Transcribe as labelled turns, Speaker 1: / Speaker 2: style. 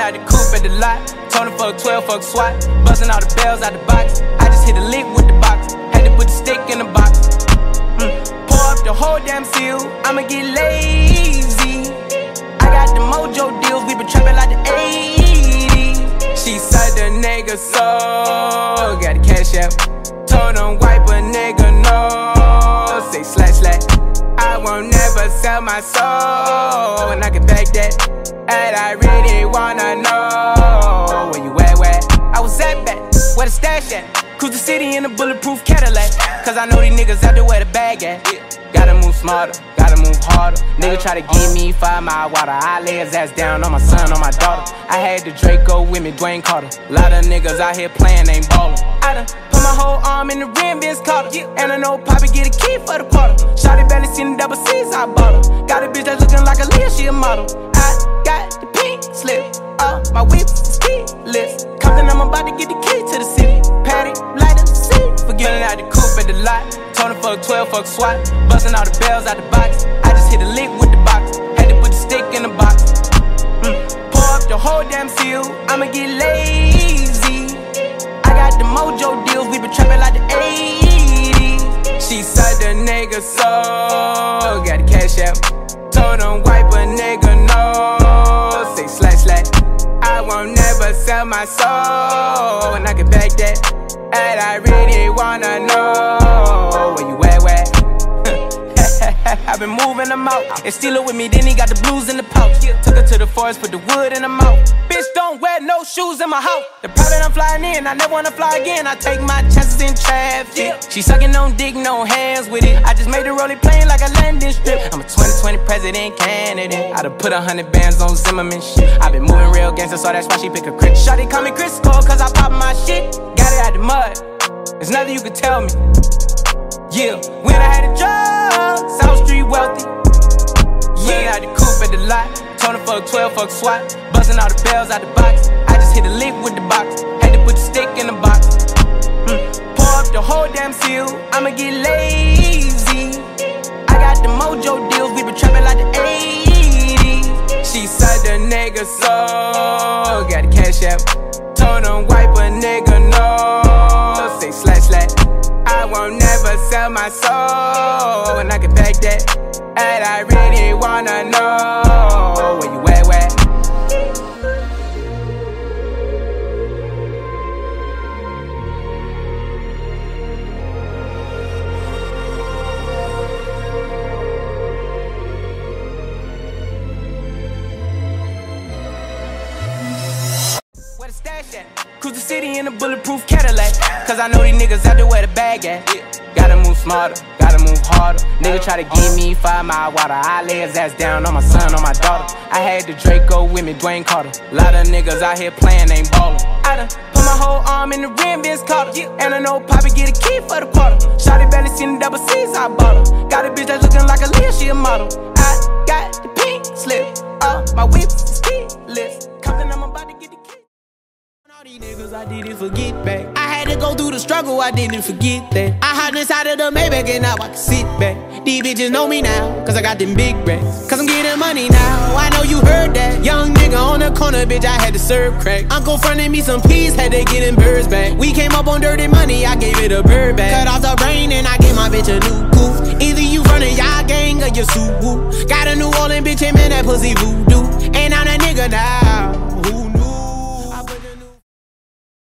Speaker 1: out the coupe at the lot. Told him fuck 12, fuck SWAT. Bustin' all the bales out the box. I just hit a lick with the box. Had to put the stick in the box. Pour up the whole damn seal. I'ma get lazy. I got the mojo-deals. We been trappin' like the 80s. She said the nigga so got the cash out. Told him wipe a nigga no. Say slatt. I won't never sell my soul, and I can back that. And I really wanna know where you at, where? I was at back, where the stash at? Cruise the city in a bulletproof Cadillac. Cause I know these niggas out there where the bag at. Gotta move smarter, gotta move harder. Nigga try to give me 5 mile water. I lay his ass down on my son, on my daughter. I had the Draco with me, Dwayne Carter. Lotta niggas out here playing, ain't ballin'. I done put my whole arm in the rim, Vince Carter. And I know Poppy get a key for the quarter. Shawty barely seen the double C's, I bought her. Got a bitch that's looking like a Leah, she a model. I got the pink slip, my whip is keyless. Compton, I'm about to get the key to the city. Patty, light up the city. Forgetting out the coupe at the lot. Told him fuck 12, fuck SWAT. Bustin' all the bales out the box. I just hit a lick with the box. Had to put the stick in the box. Pour up the whole damn seal. I'ma get lazy. I got the mojo-deals. We been trappin' like the 80s. She said the nigga so got the cash out. Told him wipe a nigga no. Say slatt. I won't never sell my soul, and I can back that. And I really wanna know where you at, where? I've been moving them out and steal it with me, then he got the blues in the pouch. Took her to the forest, put the wood in the mouth. Bitch, don't wear no shoes in my house. The private I'm flying in, I never wanna fly again. I take my chances in traffic. She sucking on dick, no hands with it. I just made the rolling plane like a landing strip. I'm a 2020 president candidate. I done put 100 bands on Zimmerman shit. I been moving real gangster, so that's why she pick a crit. Shawty call me Crisco, cause I pop my shit. Got it out the mud, there's nothing you can tell me. Yeah, when I had a job, South Street wealthy. Yeah, out the coupe at the lot. Told him fuck 12, fuck SWAT. Bustin' all the bales out the box. I just hit a lick with the box. Had to put the stick in the box. Pour up the whole damn seal. I'ma get lazy. I got the mojo-deals. We been trappin' like the 80s. She said the nigga so got the cash out. Told him wipe a nigga no. Say slatt. I won't never sell my soul, and I can back that. And I really wanna know where you at, where? Where the stash at? Cruise the city in a bulletproof Cadillac. Cause I know these niggas out there where the bag at. Gotta move smarter, gotta move harder. Nigga try to give me 5 mile water. I lay his ass down on my son, on my daughter. I had the Draco with me, Dwayne Carter. Lotta niggas out here playing, ain't ballin'. I done put my whole arm in the rim, Vince Carter. And I know Poppy get a key for the quarter. Shawty barely seen the double C's, I bought her. Got a bitch that's looking like a Leah, she a model. I got the pink slip, my whip is keyless. Compton, I'm about to get the key. All these niggas, I didn't forget back. I had to go through the struggle, I didn't forget that. I hopped inside of the Maybach and now I can sit back. These bitches know me now, cause I got them big racks. Cause I'm getting money now, I know you heard that. Young nigga on the corner, bitch, I had to serve crack. Uncle fronted me some peas, had to get them birds back. We came up on dirty money, I gave it a bird back. Cut off the brain and I gave my bitch a new coupe. Either you running y'all gang or you suit woo. Got a New Orleans bitch, and man, that pussy voodoo.